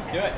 Let's do it.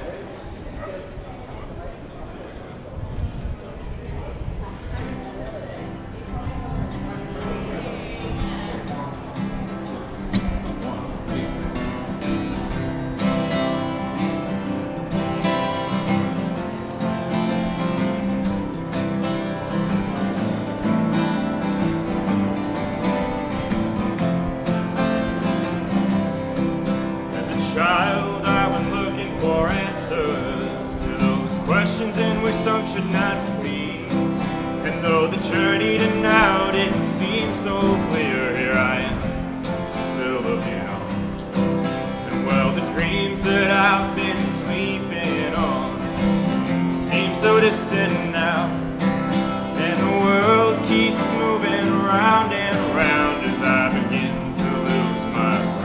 Child, I went looking for answers to those questions in which some should not feed. And though the journey to now didn't seem so clear, here I am, still looking on. And well, the dreams that I've been sleeping on seem so distant now. And the world keeps moving round and round as I begin to lose my ground.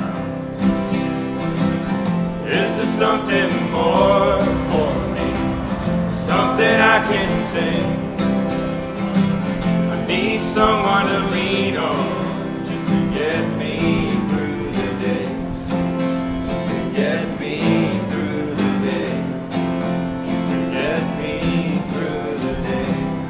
Is there something more for me? Something I can take? I need someone to lean on just to get me through the day. Just to get me through the day. Just to get me through the day.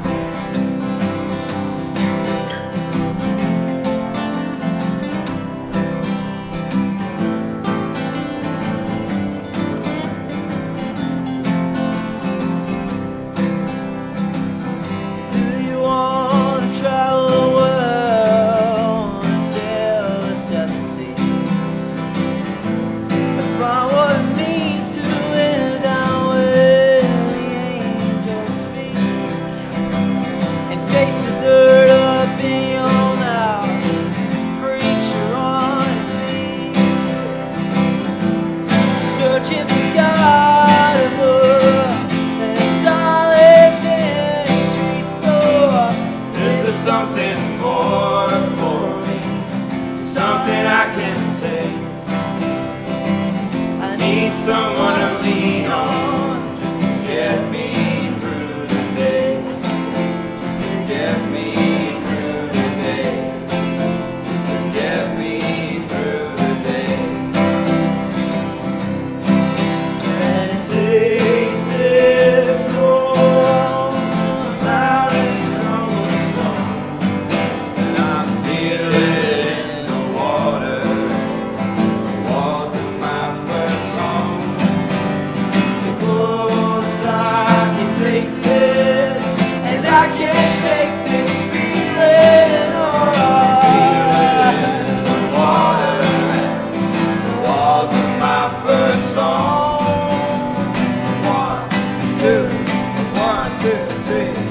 Something more for me, something I can take. I need someone to lean on just to get me through the day. Just to get me through the day. Just to get me through the day. And it takes its toll. The mountains crumble slow. I can't shake this feeling, I feel it in the water, and the walls of my first home. 1, 2, 1, 2, 3.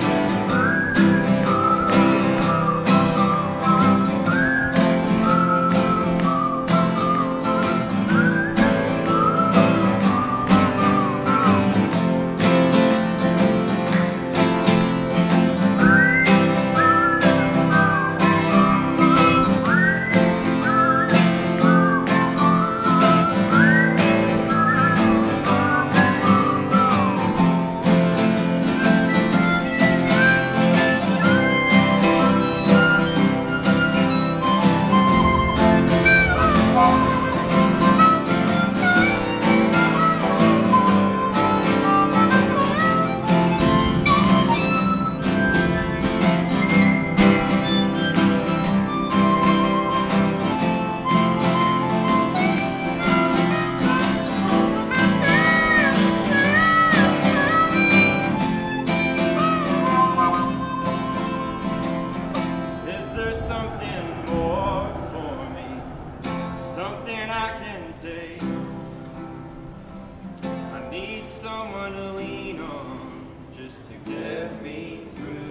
Something more for me, something I can take. I need someone to lean on just to get me through.